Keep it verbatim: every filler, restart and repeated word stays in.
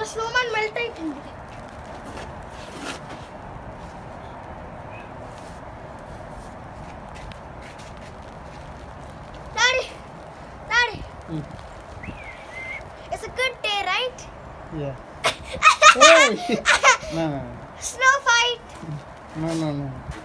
The snowman melted. Daddy, Daddy. Mm. It's a good day, right? Yeah. Hey! No, no, no. Snow fight. No, no, no.